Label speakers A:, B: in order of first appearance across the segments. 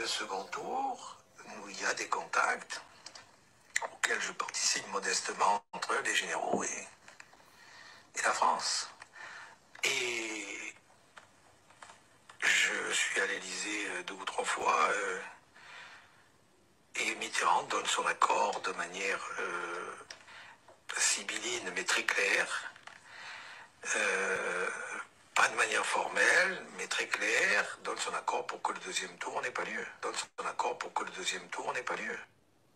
A: second tour, où il y a des contacts auxquels je participe modestement entre les généraux et la France. Et je suis à l'Élysée 2 ou 3 fois et Mitterrand donne son accord de manière sibylline mais très claire. Pas de manière formelle, mais très claire, donne son accord pour que le deuxième tour n'ait pas lieu. Donne son accord pour que le deuxième tour n'ait pas lieu.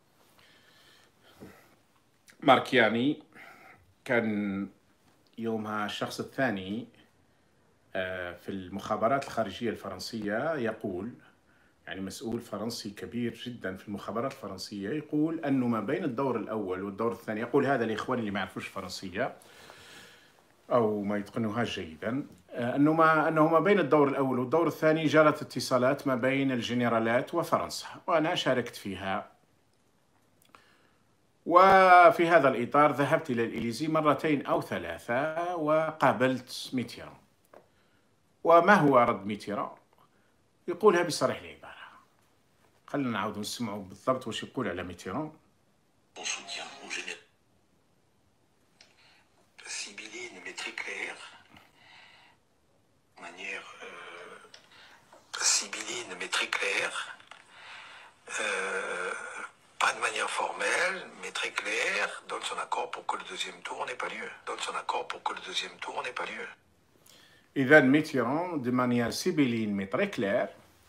B: ماركياني كان يومها الشخص الثاني في المخابرات الخارجية الفرنسية، يقول يعني مسؤول فرنسي كبير جدا في المخابرات الفرنسية، يقول أنه ما بين الدور الأول والدور الثاني، يقول هذا لإخواني اللي ما يعرفوش الفرنسية أو ما يتقنوهاش جيدا، أنه ما بين الدور الأول والدور الثاني جرت اتصالات ما بين الجنرالات وفرنسا، وأنا شاركت فيها. وفي هذا الإطار ذهبت إلى الإليزي 2 أو 3 وقابلت ميتيران. وما هو رد ميتيران؟ يقولها بصريح العبارة. خلينا نعاود نسمعوا بالضبط واش يقول على ميتيران.
A: Sibylline mais très claire, manière sibylline mais très claire, pas de manière formelle mais très claire, donne son accord pour que le deuxième tour n'ait pas lieu. Donne son accord pour que le deuxième tour n'ait pas lieu.
B: إذا ميتيران دي مانيير سيبيلين مي تري كلير،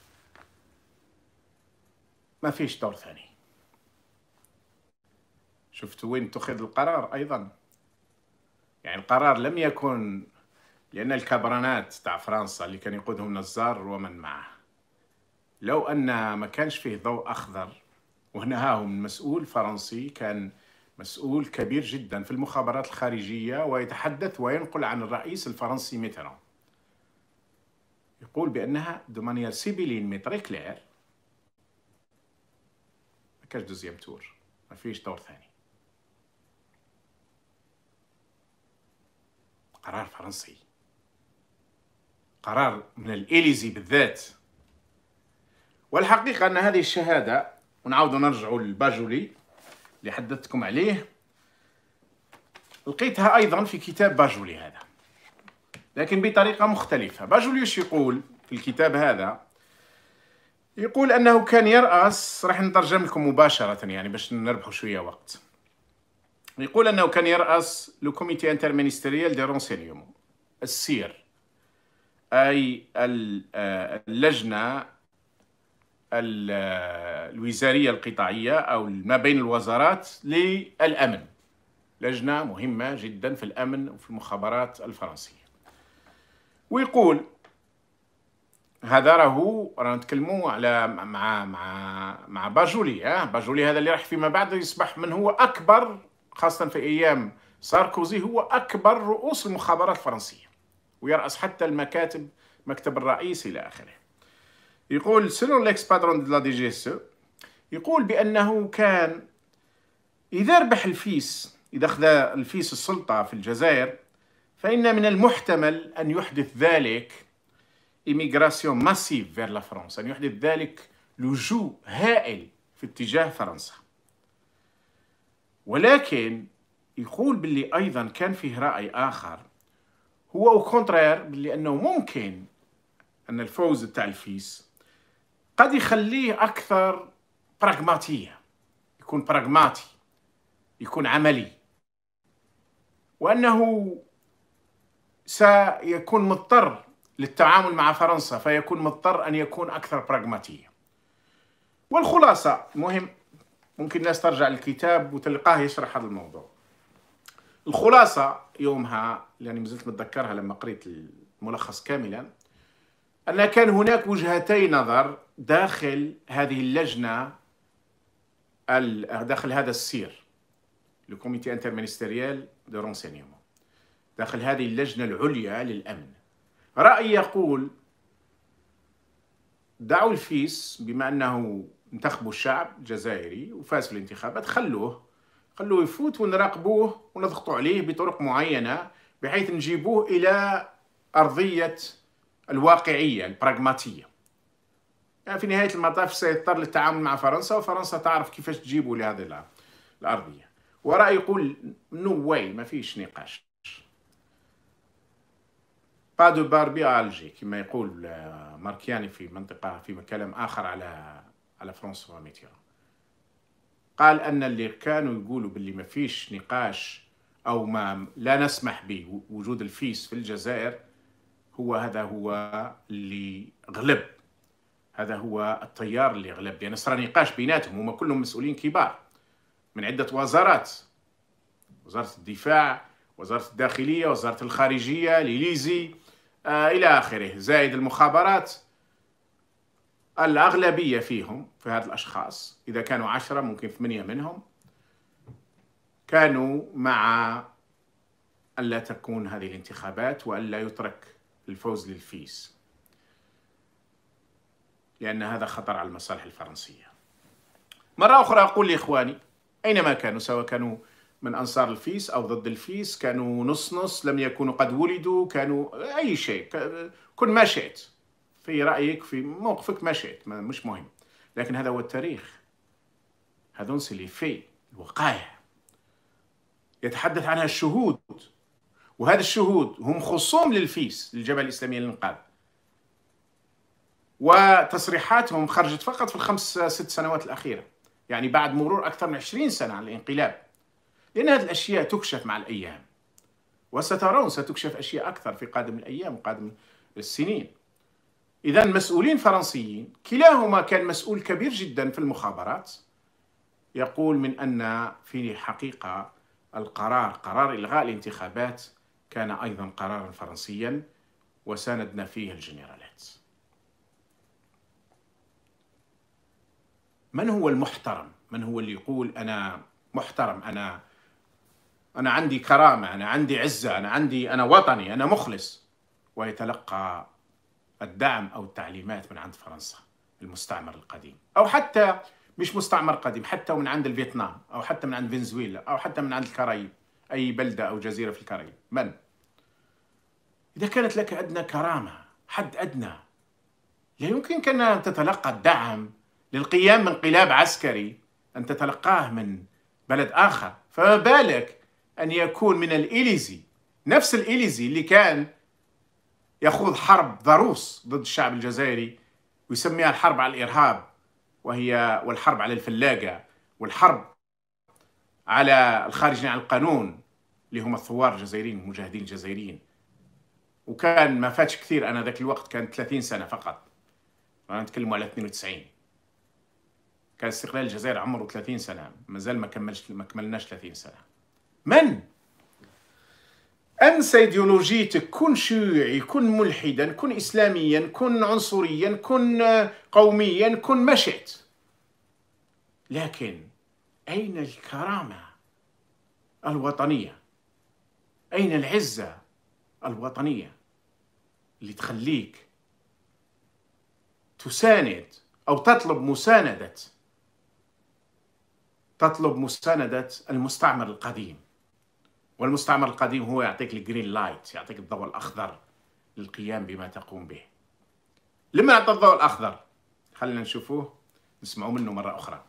B: ما فيش دور ثاني. شفتوا وين اتخذ القرار أيضا؟ يعني القرار لم يكن لأن الكبرانات تاع فرنسا اللي كان يقودهم نزار ومن معه، لو أن ما كانش فيه ضوء أخضر، وهنا هاهم مسؤول فرنسي كان مسؤول كبير جدا في المخابرات الخارجية ويتحدث وينقل عن الرئيس الفرنسي ميتران، يقول بأنها دو مانيير سيبيلين مي تري كلير ما كاش دوزيام تور، ما فيش دور ثاني. قرار فرنسي، قرار من الإليزي بالذات. والحقيقة أن هذه الشهادة، ونعاود نرجعوا للباجولي اللي حدثتكم عليه، لقيتها أيضا في كتاب باجولي هذا، لكن بطريقة مختلفة. باجولي وش يقول في الكتاب هذا؟ يقول أنه كان يرأس، راح نترجم لكم مباشرة يعني باش نربحوا شوية وقت. يقول أنه كان يرأس لو كوميتي انترمينستيريال دي رونسينيومون، السير، أي اللجنة الوزارية القطاعية أو ما بين الوزارات للأمن، لجنة مهمة جدا في الأمن وفي المخابرات الفرنسية. ويقول هذا رانا نتكلموا على مع باجولي، باجولي هذا اللي راح فيما بعد يصبح من هو أكبر، خاصة في أيام ساركوزي، هو أكبر رؤوس المخابرات الفرنسية ويرأس حتى المكاتب، مكتب الرئيس إلى آخره. يقول سيلون ليكسبادرون دو لا دي جي اس، يقول بأنه كان إذا ربح الفيس، إذا أخذ الفيس السلطة في الجزائر، فإن من المحتمل أن يحدث ذلك إيميغراسيون ماسيف فير لا فرنسا، أن يحدث ذلك لجوء هائل في اتجاه فرنسا. ولكن يقول باللي أيضا كان فيه رأي آخر، هو أو كونترير، باللي أنه ممكن أن الفوز تاع الفيس قد يخليه أكثر براغماتية، يكون براغماتي، يكون عملي، وأنه سيكون مضطر للتعامل مع فرنسا، فيكون مضطر أن يكون أكثر براغماتية. والخلاصة، مهم ممكن الناس ترجع للكتاب وتلقاه يشرح هذا الموضوع. الخلاصة يومها، لأني مازلت متذكرها لما قريت الملخص كاملا، أن كان هناك وجهتي نظر داخل هذه اللجنة، داخل هذا السير، لو كوميتي انترمينستيريال دو رونسينيومون، داخل هذه اللجنة العليا للأمن. رأي يقول دعوا الفيس، بما أنه انتخبوا الشعب الجزائري وفاز في الانتخابات، خلوه يفوت ونراقبوه ونضغطوا عليه بطرق معينة بحيث نجيبوه إلى أرضية الواقعية البراغماتية. يعني في نهاية المطاف سيضطر للتعامل مع فرنسا، وفرنسا تعرف كيفاش تجيبه لهذه الأرضية. ورأي يقول نو واي، ما فيش نقاش، با دو باربي ألجي كما يقول ماركياني في منطقة في كلام آخر على فرانسوا ميتيران. قال أن اللي كانوا يقولوا باللي ما فيش نقاش أو ما لا نسمح بوجود الفيس في الجزائر، هذا هو اللي غلب، هذا هو التيار اللي غلب، لأن صار نقاش بيناتهم، هم كلهم مسؤولين كبار من عدة وزارات، وزارة الدفاع، وزارة الداخلية، وزارة الخارجية، ليليزي، إلى آخره، زائد المخابرات. الأغلبية فيهم في هذه الأشخاص، إذا كانوا 10 ممكن 8 منهم كانوا مع ألا تكون هذه الانتخابات وألا يترك الفوز للفيس، لأن هذا خطر على المصالح الفرنسية. مرة أخرى أقول لإخواني أينما كانوا، سواء كانوا من أنصار الفيس أو ضد الفيس، كانوا نص نص، لم يكونوا قد ولدوا، كانوا أي شيء، كن ما شئت في رأيك في موقفك، ما شئت، مش مهم، لكن هذا هو التاريخ، هذون سي في الوقائع يتحدث عنها الشهود، وهذا الشهود هم خصوم للفيس، للجبهة الإسلامية للإنقاذ، وتصريحاتهم خرجت فقط في ال5-6 سنوات الأخيرة، يعني بعد مرور أكثر من 20 سنة على الانقلاب، لأن هذه الأشياء تكشف مع الأيام، وسترون ستكشف أشياء أكثر في قادم الأيام وقادم السنين. إذا مسؤولين فرنسيين كلاهما كان مسؤول كبير جدا في المخابرات، يقول من أن في حقيقة قرار إلغاء الانتخابات كان أيضا قرارا فرنسيا، وساندنا فيه الجنرالات. من هو المحترم؟ من هو اللي يقول أنا محترم، أنا عندي كرامة، أنا عندي عزة، أنا وطني، أنا مخلص، ويتلقى الدعم أو التعليمات من عند فرنسا المستعمر القديم، أو حتى مش مستعمر قديم، حتى من عند الفيتنام، أو حتى من عند فنزويلا، أو حتى من عند الكاريب، أي بلدة أو جزيرة في الكاريب. من؟ إذا كانت لك أدنى كرامة، حد أدنى، لا يمكنك أن تتلقى الدعم للقيام بانقلاب عسكري، أن تتلقاه من بلد آخر، فما بالك أن يكون من الإليزي، نفس الإليزي اللي كان يخوض حرب ضروس ضد الشعب الجزائري ويسميها الحرب على الإرهاب، والحرب على الفلاقة، والحرب على الخارجين عن القانون اللي هم الثوار الجزائريين المجاهدين الجزائريين. وكان ما فاتش كثير، أنا ذاك الوقت كان 30 سنة فقط، أنا نتكلم على 92، كان استقلال الجزائر عمره 30 سنة، مازال ما كملناش 30 سنة. من؟ أنسى إيديولوجيتك، كن شيوعي، كن ملحدا، كن إسلاميا، كن عنصريا، كن قوميا، كن ما شئت، لكن أين الكرامة الوطنية؟ أين العزة الوطنية اللي تخليك تساند أو تطلب مساندة المستعمر القديم؟ والمستعمر القديم هو يعطيك الجرين لايت، يعطيك الضوء الأخضر للقيام بما تقوم به. لما أعطى الضوء الأخضر؟ خلينا نشوفوه، نسمعوا منه مرة أخرى.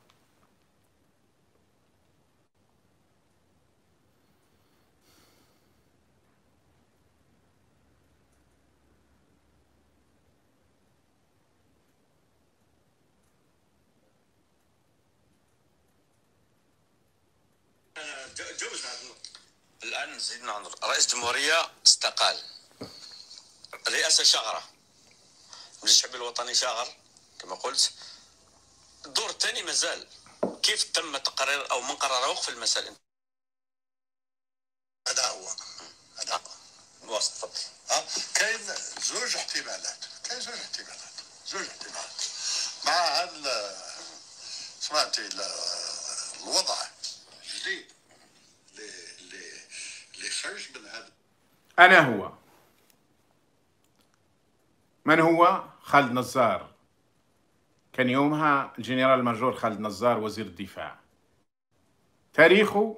A: الآن سيدنا عنظر رئيس الجمهورية استقال، الرئاسة شاغرة، الشعب الوطني شاغر كما قلت، الدور الثاني مازال. كيف تم تقرير أو من قرر وقف المسألة؟ هذا هو واصل. تفضل. كاين زوج احتمالات، مع هذا سمعتي الوضع الجديد اللي خرج من هذا.
B: أنا هو من هو؟ خالد نزار، كان يومها الجنرال الماجور خالد نزار وزير الدفاع، تاريخه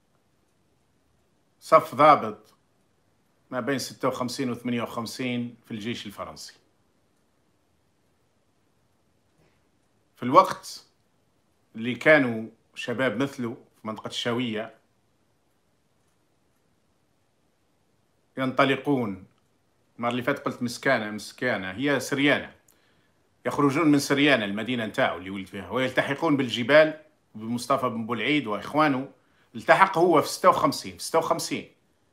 B: صف ضابط ما بين 56 و 58 في الجيش الفرنسي، في الوقت اللي كانوا شباب مثله في منطقة الشاوية ينطلقون، المرة اللي فاتت قلت مسكانة هي سريانة، يخرجون من سريانة المدينة نتاعو اللي ولد فيها ويلتحقون بالجبال بمصطفى بن بولعيد وإخوانه. التحق هو في 56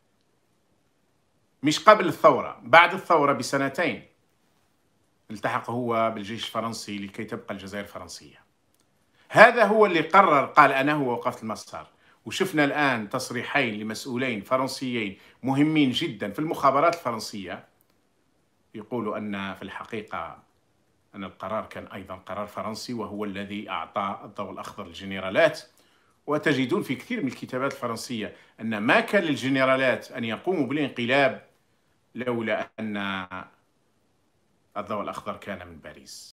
B: مش قبل الثورة، بعد الثورة بسنتين التحق هو بالجيش الفرنسي لكي تبقى الجزائر فرنسية. هذا هو اللي قرر، قال أنا هو وقفت المسار. وشفنا الآن تصريحين لمسؤولين فرنسيين مهمين جدا في المخابرات الفرنسية يقولوا أن في الحقيقة أن القرار كان أيضا قرار فرنسي، وهو الذي أعطى الضوء الأخضر للجنرالات. وتجدون في كثير من الكتابات الفرنسية أن ما كان للجنرالات أن يقوموا بالانقلاب لولا أن الضوء الأخضر كان من باريس.